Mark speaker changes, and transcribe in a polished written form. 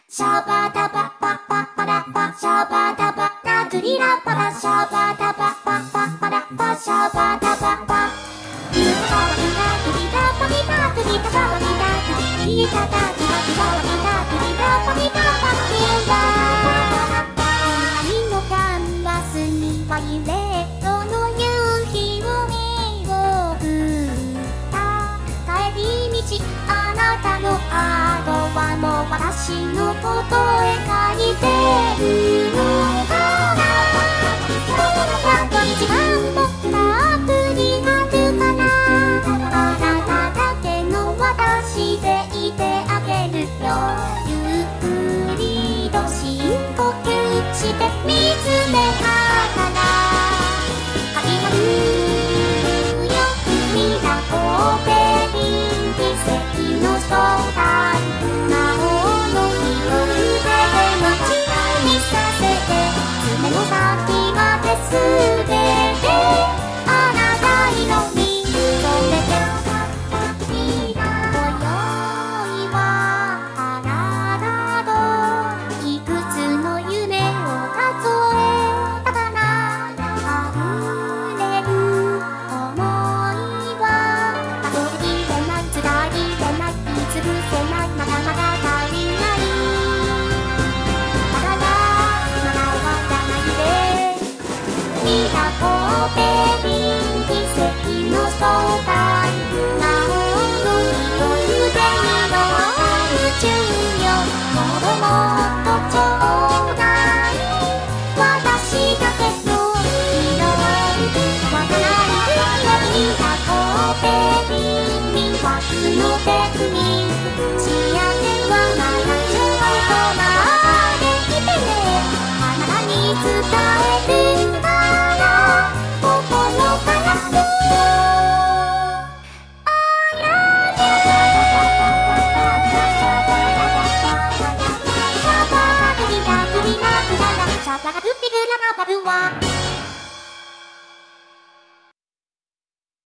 Speaker 1: シャバダバパパパラパシャバダバナグリラパラシャバダバパパパラパシャバダバパグリタグリタパギタグリタパギタグリタタグリタパギタグリタパギタパギタ愛のカンバスにワイレットの夕日を描く帰り道あなたのアートはもう私のことへ書いてるのかな。やっと一番もたっぷりあるかな。あなただけの私でいてあげるよ。ゆっくりと深呼吸して見つめながら始まるよ。みなこべり奇跡の相談魔王の日を腕で待ちにさせて爪の先まで全てあなた色に染めて今宵はあなたといくつの夢を数えたかな。溢れる想いは数えきれない、伝えきれない、言いつぶせない、まだまだ足りない。だからまだ終わらないで。みなこべり奇跡の相談魔王の日を腕にの宇宙よ。もっともっとちょうだい私だけの色わからないみなこべり魅惑のテクニック仕上げはまだちょっと待っていてね。あなたに伝えるから心からシャバがグリラグララシャバがグリララバルワ